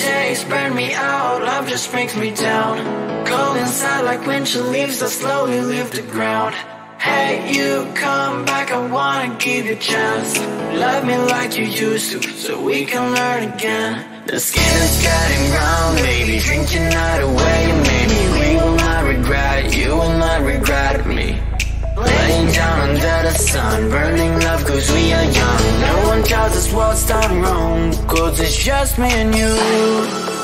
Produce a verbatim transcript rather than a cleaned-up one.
taste burn me out, love just brings me down. Cold inside like winter leaves that slowly leave the ground. Hey, you come back, I wanna give you a chance. Love me like you used to, so we can learn again. The skin is getting brown, baby, drink your night away. Maybe we will not regret it, you will not regret me. Laying down under the sun, burning love cause we are young. No one tells us what's done wrong, cause it's just me and you.